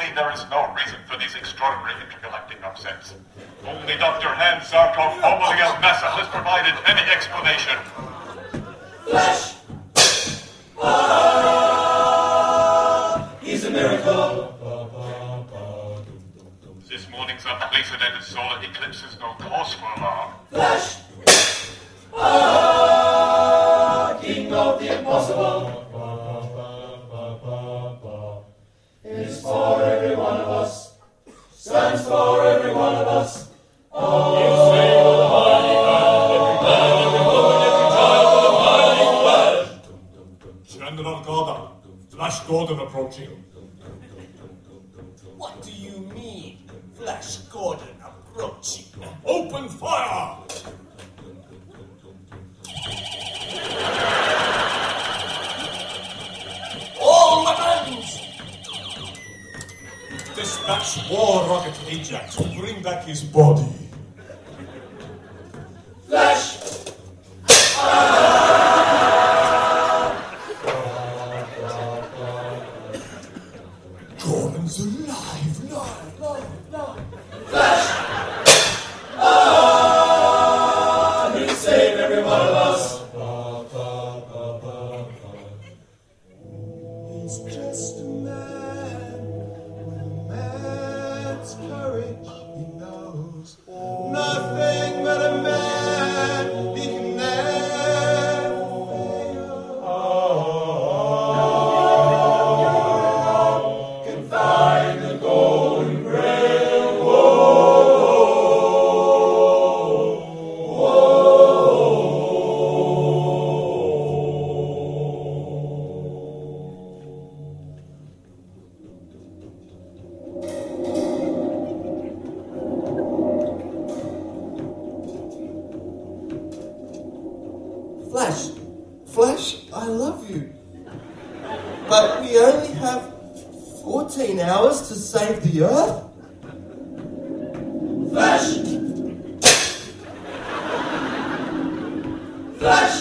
Seemingly, there is no reason for these extraordinary intergalactic upsets. Only Dr. Hans Zarkov, formerly of NASA, has provided any explanation. Flash! He's a miracle! This morning's unprecedented solar eclipse is no cause for alarm. Flash! King of the impossible! Is for every one of us, stands for every one of us. Oh, you say with a mighty hand, every man, every woman, every child with a mighty flash. General Gordon, Flash Gordon approaching. What do you mean, Flash Gordon approaching? Open fire! All weapons! Dispatch war rocket Ajax to bring back his body. Flash! Gordon's alive! Flash! He'll save every one of us. He's just a man with a man's courage. He knows nothing but a man. He can never fail. Can find the golden grail. Flash, I love you. But we only have 14 hours to save the Earth? Flash! Flash!